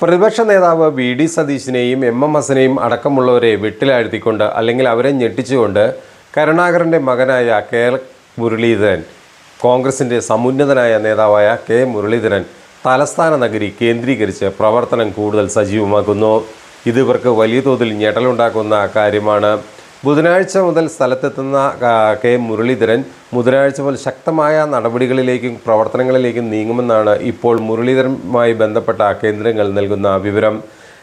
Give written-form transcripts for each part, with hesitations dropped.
പ്രതിപക്ഷ നേതാവ് V D സതീശിനെയും എം ഹസനെയും അടക്കമുള്ളവരെ വെട്ടിലാഴ്ത്തിക്കൊണ്ട് അല്ലെങ്കിൽ അവരെ ഞെട്ടിച്ചുകൊണ്ട് കരുണാകരൻ്റെ മകനായ കെ മുരളീധരൻ, കോൺഗ്രസിൻ്റെ സമുന്നതനായ നേതാവായ കെ മുരളീധരൻ തലസ്ഥാന നഗരി കേന്ദ്രീകരിച്ച് പ്രവർത്തനം കൂടുതൽ സജീവമാക്കുന്നു. ഇത് ഇവർക്ക് വലിയ തോതിൽ ഞെട്ടലുണ്ടാക്കുന്ന കാര്യമാണ്. ബുധനാഴ്ച മുതൽ സ്ഥലത്തെത്തുന്ന കെ മുരളീധരൻ ബുധനാഴ്ച മുതൽ ശക്തമായ നടപടികളിലേക്കും പ്രവർത്തനങ്ങളിലേക്കും നീങ്ങുമെന്നാണ് ഇപ്പോൾ മുരളീധരനുമായി ബന്ധപ്പെട്ട കേന്ദ്രങ്ങൾ നൽകുന്ന വിവരം.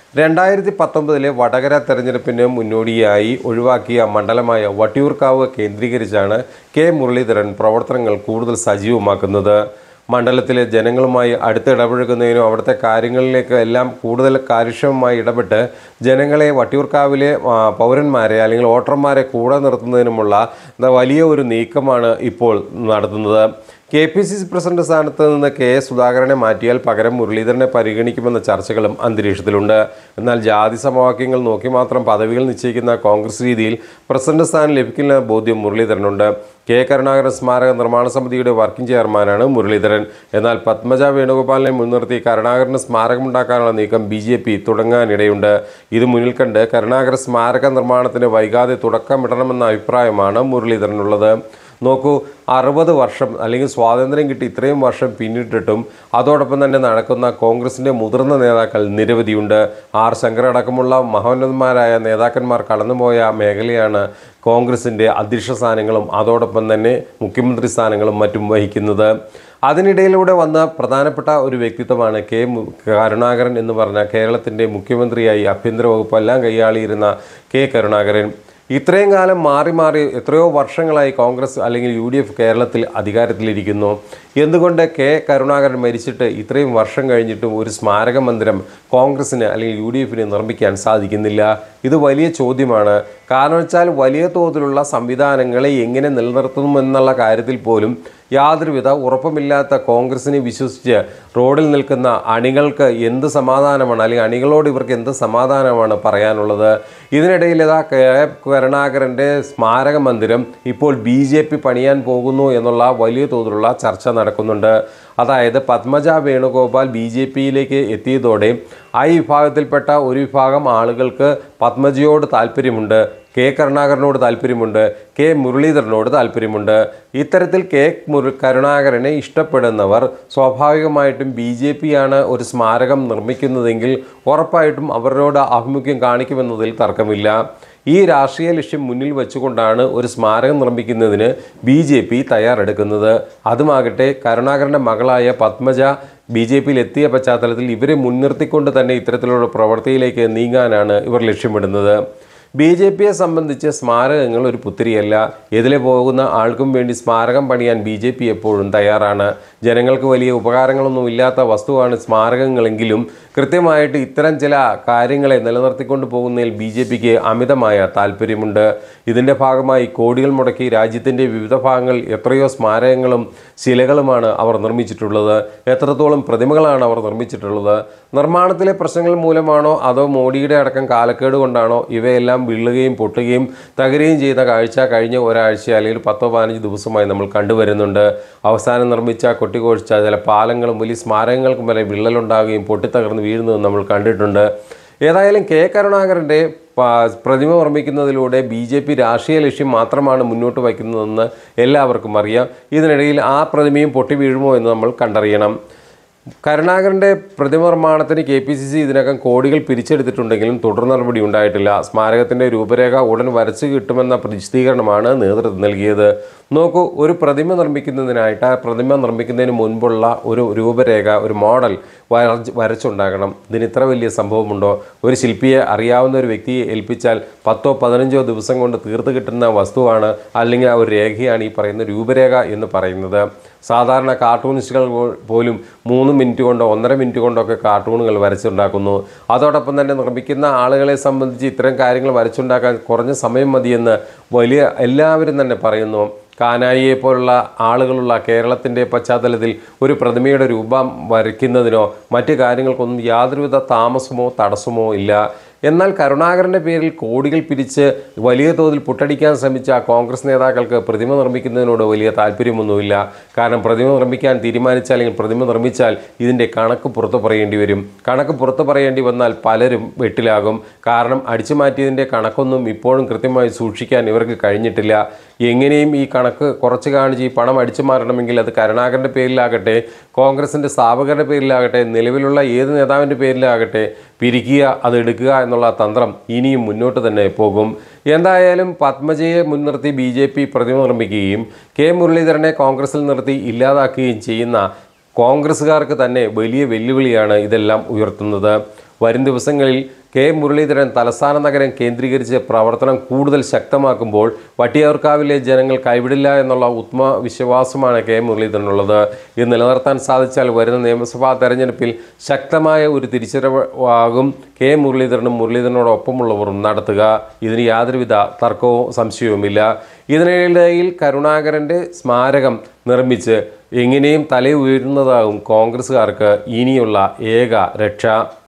2019 വടകര തെരഞ്ഞെടുപ്പിന് മുന്നോടിയായി ഒഴിവാക്കിയ മണ്ഡലമായ വട്ടിയൂർക്കാവ് കേന്ദ്രീകരിച്ചാണ് കെ മുരളീധരൻ പ്രവർത്തനങ്ങൾ കൂടുതൽ സജീവമാക്കുന്നത്. മണ്ഡലത്തിലെ ജനങ്ങളുമായി അടുത്തിടപഴകുന്നതിനും അവിടുത്തെ കാര്യങ്ങളിലേക്ക് എല്ലാം കൂടുതൽ കാര്യക്ഷമമായി ഇടപെട്ട് ജനങ്ങളെ, വട്ടിയൂർക്കാവിലെ പൗരന്മാരെ അല്ലെങ്കിൽ വോട്ടർമാരെ കൂടെ നിർത്തുന്നതിനുമുള്ള വലിയ ഒരു നീക്കമാണ് ഇപ്പോൾ നടത്തുന്നത്. KPCC പ്രസിഡന്റ് സ്ഥാനത്ത് നിന്ന് കെ സുധാകരനെ മാറ്റിയാൽ പകരം മുരളീധരനെ പരിഗണിക്കുമെന്ന ചർച്ചകളും അന്തരീക്ഷത്തിലുണ്ട്. എന്നാൽ ജാതി സമവാക്യങ്ങൾ നോക്കി മാത്രം പദവികൾ നിശ്ചയിക്കുന്ന കോൺഗ്രസ് രീതിയിൽ പ്രസിഡന്റ് സ്ഥാനം ലഭിക്കില്ല ബോധ്യം മുരളീധരനുണ്ട്. കെ കരുണാകരൻ സ്മാരക നിർമ്മാണ സമിതിയുടെ വർക്കിംഗ് ചെയർമാനാണ് മുരളീധരൻ. എന്നാൽ പത്മജ വേണുഗോപാലിനെ മുൻനിർത്തി കരുണാകരന് സ്മാരകമുണ്ടാക്കാനുള്ള നീക്കം BJP തുടങ്ങാനിടയുണ്ട്. ഇത് മുന്നിൽ കണ്ട് കരുണാകര സ്മാരക നിർമ്മാണത്തിന് വൈകാതെ തുടക്കമിടണമെന്ന അഭിപ്രായമാണ് മുരളീധരനുള്ളത്. നോക്കൂ, 60 വർഷം അല്ലെങ്കിൽ സ്വാതന്ത്ര്യം കിട്ടി ഇത്രയും വർഷം പിന്നിട്ടിട്ടും അതോടൊപ്പം തന്നെ നടക്കുന്ന കോൺഗ്രസിൻ്റെ മുതിർന്ന നേതാക്കൾ നിരവധിയുണ്ട്. R ശങ്കർ അടക്കമുള്ള മഹോന്നതന്മാരായ നേതാക്കന്മാർ കടന്നുപോയ മേഖലയാണ് കോൺഗ്രസിൻ്റെ അധ്യക്ഷ സ്ഥാനങ്ങളും അതോടൊപ്പം തന്നെ മുഖ്യമന്ത്രി സ്ഥാനങ്ങളും മറ്റും വഹിക്കുന്നത്. അതിനിടയിലൂടെ വന്ന പ്രധാനപ്പെട്ട ഒരു വ്യക്തിത്വമാണ് കെ കരുണാകരൻ എന്ന് പറഞ്ഞ കേരളത്തിൻ്റെ മുഖ്യമന്ത്രിയായി ആഭ്യന്തര വകുപ്പെല്ലാം കൈയാളിയിരുന്ന കെ കരുണാകരൻ. ഇത്രയും കാലം മാറി മാറി എത്രയോ വർഷങ്ങളായി കോൺഗ്രസ് അല്ലെങ്കിൽ UDF കേരളത്തിൽ അധികാരത്തിലിരിക്കുന്നു. എന്തുകൊണ്ട് കെ കരുണാകരൻ മരിച്ചിട്ട് ഇത്രയും വർഷം കഴിഞ്ഞിട്ടും ഒരു സ്മാരക മന്ദിരം കോൺഗ്രസ്സിന് അല്ലെങ്കിൽ UDFന് നിർമ്മിക്കാൻ സാധിക്കുന്നില്ല? ഇത് വലിയ ചോദ്യമാണ്. കാരണം വെച്ചാൽ വലിയ തോതിലുള്ള സംവിധാനങ്ങളെ എങ്ങനെ നിലനിർത്തുമെന്നുള്ള കാര്യത്തിൽ പോലും യാതൊരുവിധ ഉറപ്പുമില്ലാത്ത കോൺഗ്രസിനെ വിശ്വസിച്ച് റോഡിൽ നിൽക്കുന്ന അണികൾക്ക് എന്ത് സമാധാനമാണ്, അല്ലെങ്കിൽ അണികളോട് ഇവർക്ക് എന്ത് സമാധാനമാണ് പറയാനുള്ളത്? ഇതിനിടയിൽ ഇതാ കെ കരുണാകരൻ്റെ സ്മാരക മന്ദിരം ഇപ്പോൾ BJP പണിയാൻ പോകുന്നു എന്നുള്ള വലിയ തോതിലുള്ള ചർച്ച നടക്കുന്നുണ്ട്. അതായത് പത്മജ വേണുഗോപാൽ BJPയിലേക്ക് എത്തിയതോടെ ആ വിഭാഗത്തിൽപ്പെട്ട ഒരു വിഭാഗം ആളുകൾക്ക് പത്മജയോട് താല്പര്യമുണ്ട്, കെ കരുണാകരനോട് താല്പര്യമുണ്ട്, കെ മുരളീധരനോട് താല്പര്യമുണ്ട്. ഇത്തരത്തിൽ കെ കരുണാകരനെ ഇഷ്ടപ്പെടുന്നവർ സ്വാഭാവികമായിട്ടും BJPയാണ് ഒരു സ്മാരകം നിർമ്മിക്കുന്നതെങ്കിൽ ഉറപ്പായിട്ടും അവരോട് ആഭിമുഖ്യം കാണിക്കുമെന്നതിൽ തർക്കമില്ല. ഈ രാഷ്ട്രീയ ലക്ഷ്യം മുന്നിൽ വെച്ചുകൊണ്ടാണ് ഒരു സ്മാരകം നിർമ്മിക്കുന്നതിന് BJP തയ്യാറെടുക്കുന്നത്. അതുമാകട്ടെ കരുണാകരൻ്റെ മകളായ പത്മജ BJPയിൽ എത്തിയ പശ്ചാത്തലത്തിൽ ഇവരെ മുൻനിർത്തിക്കൊണ്ട് തന്നെ ഇത്തരത്തിലുള്ള പ്രവൃത്തിയിലേക്ക് നീങ്ങാനാണ് ഇവർ ലക്ഷ്യമിടുന്നത്. BJPയെ സംബന്ധിച്ച് സ്മാരകങ്ങൾ ഒരു പുത്തിരിയല്ല. എതിലെ പോകുന്ന ആൾക്കും വേണ്ടി സ്മാരകം പണിയാൻ BJP എപ്പോഴും തയ്യാറാണ്. ജനങ്ങൾക്ക് വലിയ ഉപകാരങ്ങളൊന്നും ഇല്ലാത്ത വസ്തുവാണ് സ്മാരകങ്ങളെങ്കിലും കൃത്യമായിട്ട് ഇത്തരം ചില കാര്യങ്ങളെ നിലനിർത്തിക്കൊണ്ട് പോകുന്നതിൽ BJPക്ക് അമിതമായ താല്പര്യമുണ്ട്. ഇതിൻ്റെ ഭാഗമായി കോടികൾ മുടക്കി രാജ്യത്തിൻ്റെ വിവിധ ഭാഗങ്ങളിൽ എത്രയോ സ്മാരകങ്ങളും ശിലകളുമാണ് അവർ നിർമ്മിച്ചിട്ടുള്ളത്. എത്രത്തോളം പ്രതിമകളാണ് അവർ നിർമ്മിച്ചിട്ടുള്ളത്? നിർമ്മാണത്തിലെ പ്രശ്നങ്ങൾ മൂലമാണോ അതോ മോഡിയുടെ അടക്കം കാലക്കേട് കൊണ്ടാണോ ഇവയെല്ലാം വീഴുകയും പൊട്ടുകയും തകരുകയും ചെയ്ത കാഴ്ച കഴിഞ്ഞ ഒരാഴ്ച അല്ലെങ്കിൽ 10-15 ദിവസമായി നമ്മൾ കണ്ടുവരുന്നുണ്ട്. അവസാനം നിർമ്മിച്ച കൊട്ടിക്കൊഴിച്ച ചില പാലങ്ങളും വലിയ സ്മാരകങ്ങൾക്കും വരെ വിള്ളലുണ്ടാകുകയും പൊട്ടിത്തകർന്ന് വീഴുന്നതും നമ്മൾ കണ്ടിട്ടുണ്ട്. ഏതായാലും കെ കരുണാകരൻ്റെ പ്രതിമ നിർമ്മിക്കുന്നതിലൂടെ BJP രാഷ്ട്രീയ ലക്ഷ്യം മാത്രമാണ് മുന്നോട്ട് വയ്ക്കുന്നതെന്ന് എല്ലാവർക്കും അറിയാം. ഇതിനിടയിൽ ആ പ്രതിമയും പൊട്ടി വീഴുമോ എന്ന് നമ്മൾ കണ്ടറിയണം. കരുണാകരൻ്റെ പ്രതിമ നിർമ്മാണത്തിന് KPCC ഇതിനകം കോടികൾ പിരിച്ചെടുത്തിട്ടുണ്ടെങ്കിലും തുടർ നടപടി ഉണ്ടായിട്ടില്ല. സ്മാരകത്തിൻ്റെ രൂപരേഖ ഉടൻ വരച്ചു കിട്ടുമെന്ന വിശദീകരണമാണ് നേതൃത്വം നൽകിയത്. നോക്കൂ, ഒരു പ്രതിമ നിർമ്മിക്കുന്നതിനായിട്ട് ആ പ്രതിമ നിർമ്മിക്കുന്നതിന് മുൻപുള്ള ഒരു രൂപരേഖ, ഒരു മോഡൽ വരച്ചുണ്ടാകണം. ഇതിന് ഇത്ര വലിയ സംഭവമുണ്ടോ? ഒരു ശില്പിയെ അറിയാവുന്ന ഒരു വ്യക്തിയെ ഏൽപ്പിച്ചാൽ 10-15 ദിവസം കൊണ്ട് തീർത്ത് കിട്ടുന്ന വസ്തുവാണ് അല്ലെങ്കിൽ ആ ഒരു രേഖയാണ് ഈ പറയുന്ന രൂപരേഖ എന്ന് പറയുന്നത്. സാധാരണ കാർട്ടൂണിസ്റ്റുകൾ പോലും 3 മിനിറ്റ് കൊണ്ടോ 1.5 മിനിറ്റ് കൊണ്ടോ ഒക്കെ കാർട്ടൂണുകൾ വരച്ചുണ്ടാക്കുന്നു. അതോടൊപ്പം തന്നെ നിർമ്മിക്കുന്ന ആളുകളെ സംബന്ധിച്ച് ഇത്തരം കാര്യങ്ങൾ വരച്ചുണ്ടാക്കാൻ കുറഞ്ഞ സമയം മതിയെന്ന് എല്ലാവരും തന്നെ പറയുന്നു. കാനായിയെ പോലുള്ള ആളുകളുള്ള കേരളത്തിൻ്റെ പശ്ചാത്തലത്തിൽ ഒരു പ്രതിമയുടെ രൂപം വരയ്ക്കുന്നതിനോ മറ്റു കാര്യങ്ങൾക്കൊന്നും യാതൊരുവിധ താമസമോ തടസ്സമോ ഇല്ല. എന്നാൽ കരുണാകരൻ്റെ പേരിൽ കോടികൾ പിരിച്ച് വലിയ തോതിൽ പുട്ടടിക്കാൻ ശ്രമിച്ച കോൺഗ്രസ് നേതാക്കൾക്ക് പ്രതിമ നിർമ്മിക്കുന്നതിനോട് വലിയ താല്പര്യമൊന്നുമില്ല. കാരണം പ്രതിമ നിർമ്മിക്കാൻ തീരുമാനിച്ചാൽ അല്ലെങ്കിൽ പ്രതിമ നിർമ്മിച്ചാൽ ഇതിൻ്റെ കണക്ക് പുറത്തു പറയേണ്ടി വരും. കണക്ക് പുറത്തു പറയേണ്ടി വന്നാൽ പലരും വെട്ടിലാകും. കാരണം അടിച്ചു മാറ്റിയതിൻ്റെ കണക്കൊന്നും ഇപ്പോഴും കൃത്യമായി സൂക്ഷിക്കാൻ ഇവർക്ക് കഴിഞ്ഞിട്ടില്ല. എങ്ങനെയും ഈ കണക്ക് കുറച്ച് കാണിച്ച് ഈ പണം അടിച്ചു മാറണമെങ്കിൽ അത് കരുണാകരൻ്റെ പേരിലാകട്ടെ, കോൺഗ്രസിൻ്റെ സ്ഥാപകരുടെ പേരിലാകട്ടെ, നിലവിലുള്ള ഏത് നേതാവിൻ്റെ പേരിലാകട്ടെ പിരിക്കുക, അത് എടുക്കുക എന്നുള്ള തന്ത്രം ഇനിയും മുന്നോട്ട് തന്നെ പോകും. എന്തായാലും പത്മജയെ മുൻനിർത്തി BJP പ്രതിമ നിർമ്മിക്കുകയും കെ മുരളീധരനെ കോൺഗ്രസിൽ നിർത്തി ഇല്ലാതാക്കുകയും ചെയ്യുന്ന കോൺഗ്രസ്സുകാർക്ക് തന്നെ വലിയ വെല്ലുവിളിയാണ് ഇതെല്ലാം ഉയർത്തുന്നത്. വരും ദിവസങ്ങളിൽ കെ മുരളീധരൻ തലസ്ഥാന നഗരം കേന്ദ്രീകരിച്ച് പ്രവർത്തനം കൂടുതൽ ശക്തമാക്കുമ്പോൾ വട്ടിയൂർക്കാവിലെ ജനങ്ങൾ കൈവിടില്ല എന്നുള്ള ഉത്തമവിശ്വാസമാണ് കെ മുരളീധരനുള്ളത്. ഇത് നിലനിർത്താൻ സാധിച്ചാൽ വരുന്ന നിയമസഭാ തെരഞ്ഞെടുപ്പിൽ ശക്തമായ ഒരു തിരിച്ചറിവാകും കെ മുരളീധരനും മുരളീധരനോടൊപ്പമുള്ളവരും നടത്തുക. ഇതിന് യാതൊരുവിധ തർക്കവും സംശയവുമില്ല. ഇതിനിടയിൽ കരുണാകരൻ്റെ സ്മാരകം നിർമ്മിച്ച് എങ്ങനെയും തലയുയരുന്നതാകും കോൺഗ്രസ്സുകാർക്ക് ഇനിയുള്ള ഏക രക്ഷ.